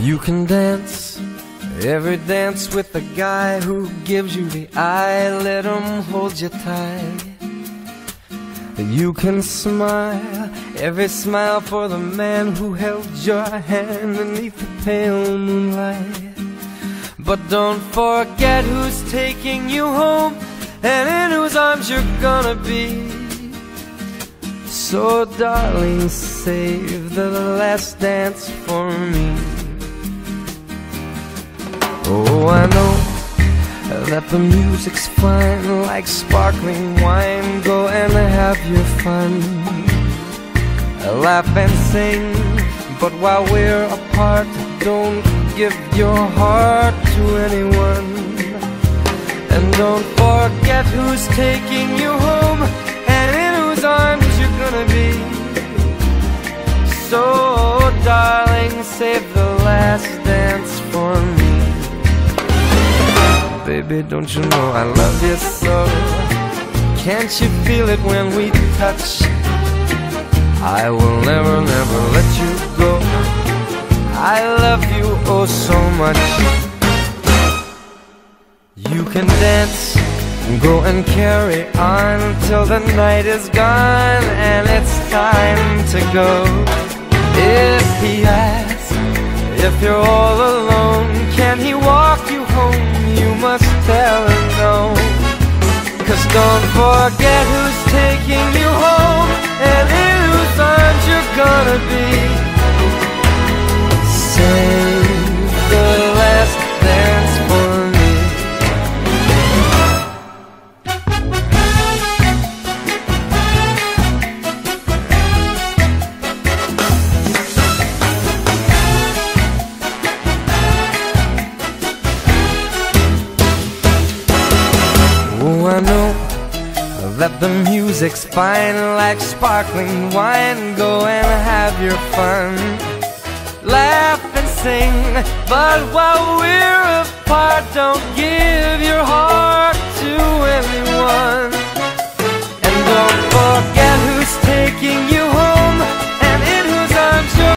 You can dance every dance with the guy who gives you the eye. Let him hold you tight. You can smile every smile for the man who held your hand beneath the pale moonlight. But don't forget who's taking you home and in whose arms you're gonna be. So darling, save the last dance for me. Oh, I know that the music's fine, like sparkling wine. Go and have your fun, laugh and sing. But while we're apart, don't give your heart to anyone. And don't forget who's taking you home and in whose arms you're gonna be. So darling, save the last dance for me. Baby, don't you know I love you so? Can't you feel it when we touch? I will never, never let you go. I love you oh so much. You can dance, go and carry on till the night is gone and it's time to go. If he asks if you're all alone, can he walk you home? You must tell him no. 'Cause don't forget who's taking you home and in whose arms you're gonna be. Save the last dance for me. Oh, I know that the music's fine, like sparkling wine. Go and have your fun, laugh and sing. But while we're apart, don't give your heart to anyone. And don't forget who's taking you